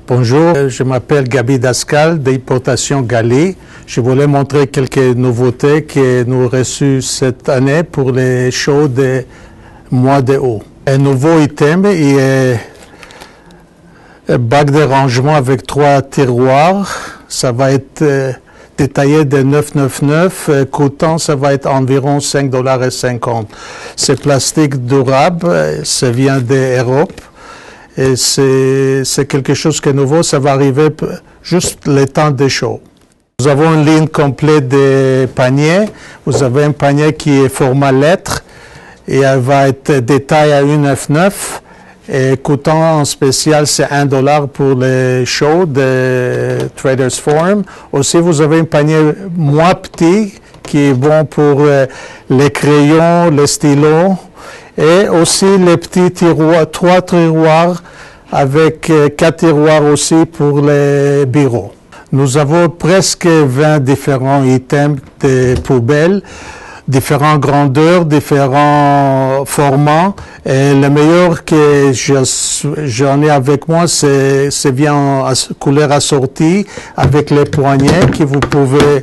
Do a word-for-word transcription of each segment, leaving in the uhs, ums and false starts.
Bonjour, je m'appelle Gaby Dascal d'Importation Gali. Je voulais montrer quelques nouveautés que nous avons reçues cette année pour les shows de mois de août. Un nouveau item est un bac de rangement avec trois tiroirs. Ça va être euh, détaillé de neuf virgule quatre-vingt-dix-neuf, euh, coûtant ça va être environ cinq dollars cinquante. C'est plastique durable, ça vient d'Europe. Et c'est quelque chose qui est nouveau, ça va arriver juste le temps des shows. Nous avons une ligne complète de paniers. Vous avez un panier qui est format lettre et elle va être détaillée à un virgule quatre-vingt-dix-neuf et coûtant en spécial c'est un dollar pour les shows de Traders Forum. Aussi, vous avez un panier moins petit qui est bon pour euh, les crayons, les stylos. Et aussi les petits tiroirs, trois tiroirs avec euh, quatre tiroirs aussi pour les bureaux. Nous avons presque vingt différents items de poubelles, différentes grandeurs, différents formats. Et le meilleur que j'en ai avec moi, c'est bien en couleur assortie avec les poignets que vous pouvez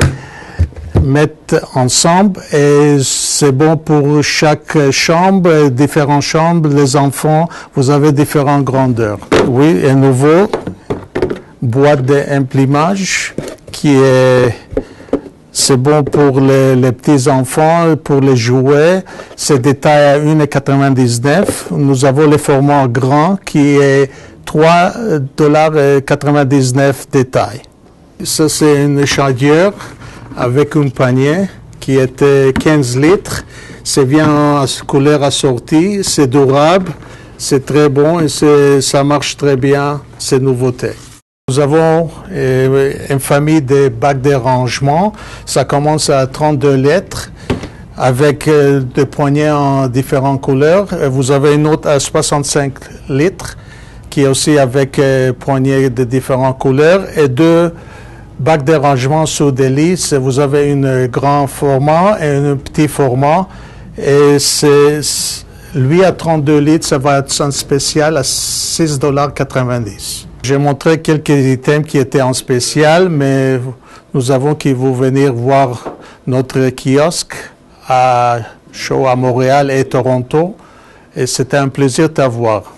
mettre ensemble et c'est bon pour chaque chambre, différentes chambres, les enfants, vous avez différentes grandeurs. Oui, un nouveau boîte d'imprimage qui est, c'est bon pour les, les petits enfants, pour les jouets, c'est détaillé à un virgule quatre-vingt-dix-neuf. Nous avons le format grand qui est trois dollars quatre-vingt-dix-neuf détail. Ça c'est une échantilleur avec un panier qui était quinze litres. C'est bien en couleur assortie, c'est durable, c'est très bon et ça marche très bien, ces nouveautés. Nous avons euh, une famille de bacs de rangement. Ça commence à trente-deux litres avec euh, des poignées en différentes couleurs. Vous avez une autre à soixante-cinq litres qui est aussi avec euh, poignées de différentes couleurs et deux bac de rangement sous des lits, vous avez un grand format et un petit format. Et c'est, lui à trente-deux litres, ça va être en spécial à six dollars quatre-vingt-dix. J'ai montré quelques items qui étaient en spécial, mais nous avons qui vous venir voir notre kiosque à show à Montréal et Toronto. Et c'était un plaisir de t'avoir.